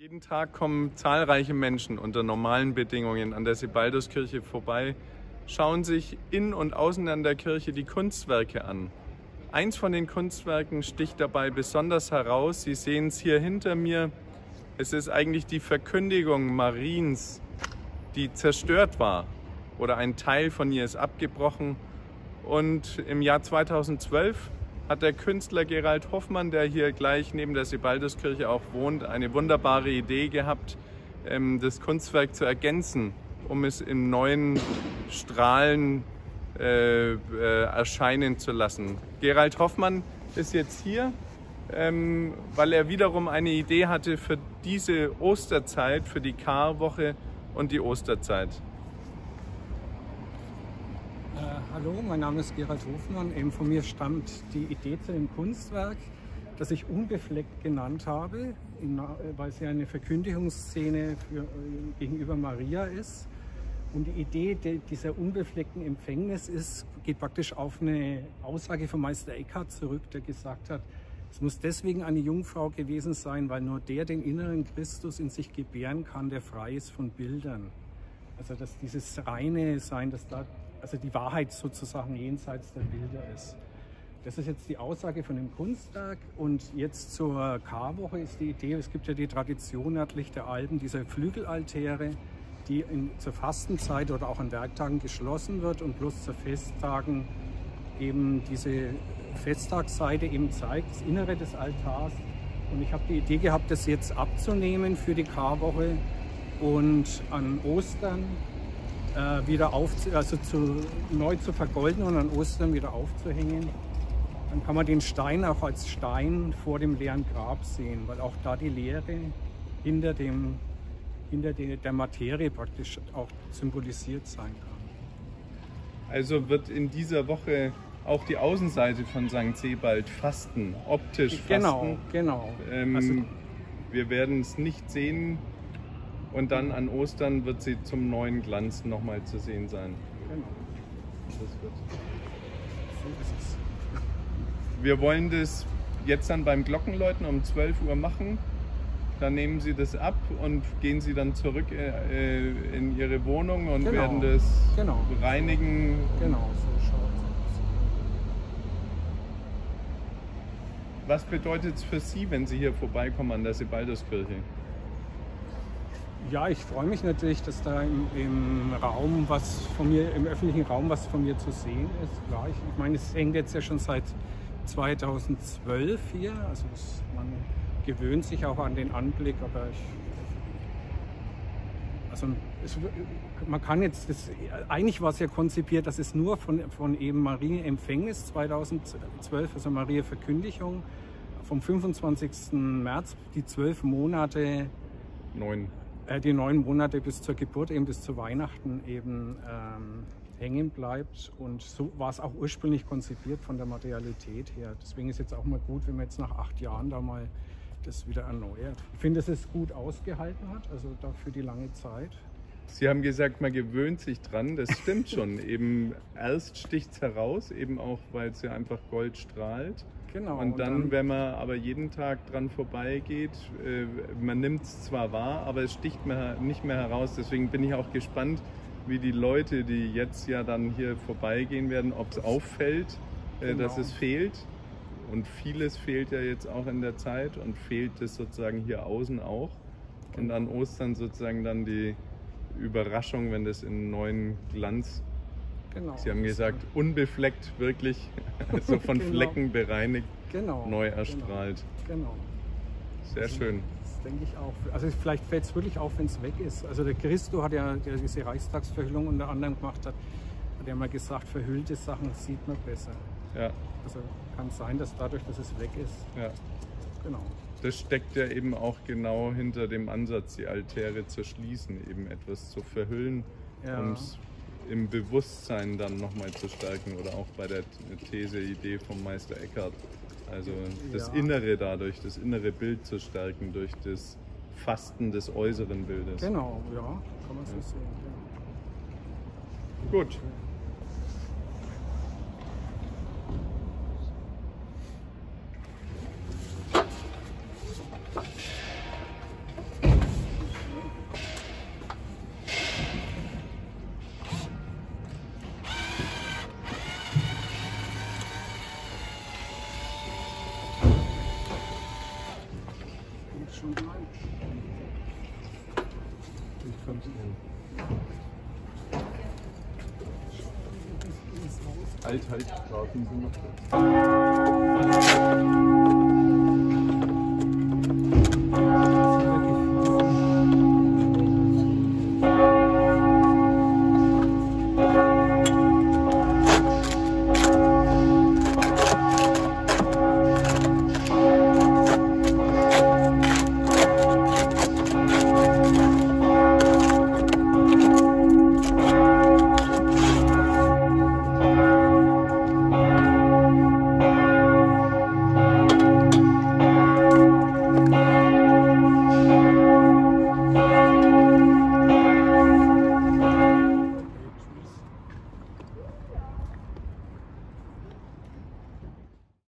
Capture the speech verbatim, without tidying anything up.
Jeden Tag kommen zahlreiche Menschen unter normalen Bedingungen an der Sebalduskirche vorbei, schauen sich in und außen an der Kirche die Kunstwerke an. Eins von den Kunstwerken sticht dabei besonders heraus. Sie sehen es hier hinter mir. Es ist eigentlich die Verkündigung Mariens, die zerstört war, oder ein Teil von ihr ist abgebrochen. Und im Jahr zweitausendzwölf hat der Künstler Gerald Hoffmann, der hier gleich neben der Sebalduskirche auch wohnt, eine wunderbare Idee gehabt, das Kunstwerk zu ergänzen, um es in neuen Strahlen äh, äh, erscheinen zu lassen. Gerald Hoffmann ist jetzt hier, ähm, weil er wiederum eine Idee hatte für diese Osterzeit, für die Karwoche und die Osterzeit. Äh, hallo, mein Name ist Gerald Hoffmann. Eben von mir stammt die Idee zu dem Kunstwerk, das ich Unbefleckt genannt habe, in, weil es ja eine Verkündigungsszene für, äh, gegenüber Maria ist. Und die Idee de, dieser unbefleckten Empfängnis ist, geht praktisch auf eine Aussage von Meister Eckhart zurück, der gesagt hat, es muss deswegen eine Jungfrau gewesen sein, weil nur der den inneren Christus in sich gebären kann, der frei ist von Bildern. Also dass dieses reine Sein, dass da also die Wahrheit sozusagen jenseits der Bilder ist. Das ist jetzt die Aussage von dem Kunstwerk. Und jetzt zur Karwoche ist die Idee, es gibt ja die Tradition nördlich der Alpen, dieser Flügelaltäre, die in, zur Fastenzeit oder auch an Werktagen geschlossen wird und bloß zu Festtagen eben diese Festtagsseite eben zeigt, das Innere des Altars. Und ich habe die Idee gehabt, das jetzt abzunehmen für die Karwoche und an Ostern äh, wieder auf, also zu, neu zu vergolden und an Ostern wieder aufzuhängen. Dann kann man den Stein auch als Stein vor dem leeren Grab sehen, weil auch da die Leere hinter, dem, hinter der, der Materie praktisch auch symbolisiert sein kann. Also wird in dieser Woche auch die Außenseite von Sankt Sebald fasten, optisch fasten. Genau, genau. Ähm, also, wir werden es nicht sehen und dann an Ostern wird sie zum neuen Glanz nochmal zu sehen sein. Genau. Das wird. So ist es. Wir wollen das jetzt dann beim Glockenläuten um zwölf Uhr machen. Dann nehmen Sie das ab und gehen Sie dann zurück äh, in Ihre Wohnung und genau. werden das genau. reinigen. Genau, so schaut es aus. Was bedeutet es für Sie, wenn Sie hier vorbeikommen an der Sebalduskirche? Ja, ich freue mich natürlich, dass da im, im Raum was von mir, im öffentlichen Raum was von mir zu sehen ist. Klar, ich, ich meine, es hängt jetzt ja schon seit zweitausendzwölf hier, also das, man gewöhnt sich auch an den Anblick, aber ich, also es, man kann jetzt, das, eigentlich war es ja konzipiert, dass es nur von, von eben Marienempfängnis zweitausendzwölf, also Maria Verkündigung, vom fünfundzwanzigsten März, die zwölf Monate, Neun. Äh, die neun Monate bis zur Geburt, eben bis zu Weihnachten eben ähm, hängen bleibt. Und so war es auch ursprünglich konzipiert von der Materialität her. Deswegen ist jetzt auch mal gut, wenn man jetzt nach acht Jahren da mal das wieder erneuert. Ich finde, dass es gut ausgehalten hat, also dafür die lange Zeit. Sie haben gesagt, man gewöhnt sich dran, das stimmt schon. Eben erst sticht es heraus, eben auch, weil es ja einfach Gold strahlt. Genau. Und dann, und dann, wenn man aber jeden Tag dran vorbeigeht, äh, man nimmt es zwar wahr, aber es sticht mehr, nicht mehr heraus. Deswegen bin ich auch gespannt, wie die Leute, die jetzt ja dann hier vorbeigehen werden, ob es auffällt, äh, genau. dass es fehlt. Und vieles fehlt ja jetzt auch in der Zeit und fehlt es sozusagen hier außen auch. Und an Ostern sozusagen dann die Überraschung, wenn das in neuen Glanz, genau. Sie haben gesagt, unbefleckt wirklich, also von genau. Flecken bereinigt, genau. neu erstrahlt. Genau. Sehr also, schön. Das denke ich auch. Also vielleicht fällt es wirklich auf, wenn es weg ist. Also der Christo hat ja, der diese Reichstagsverhüllung unter anderem gemacht hat, hat ja mal gesagt, verhüllte Sachen sieht man besser. Ja. Also kann sein, dass dadurch, dass es weg ist. Ja. Genau. Das steckt ja eben auch genau hinter dem Ansatz, die Altäre zu schließen, eben etwas zu verhüllen, ja. um es im Bewusstsein dann nochmal zu stärken, oder auch bei der These, Idee vom Meister Eckhart. Also das ja. Innere dadurch, das innere Bild zu stärken durch das Fasten des äußeren Bildes. Genau, ja, kann man so sehen. Ja. Gut. Ich komm's hin. Halt, halt, warten Sie noch kurz.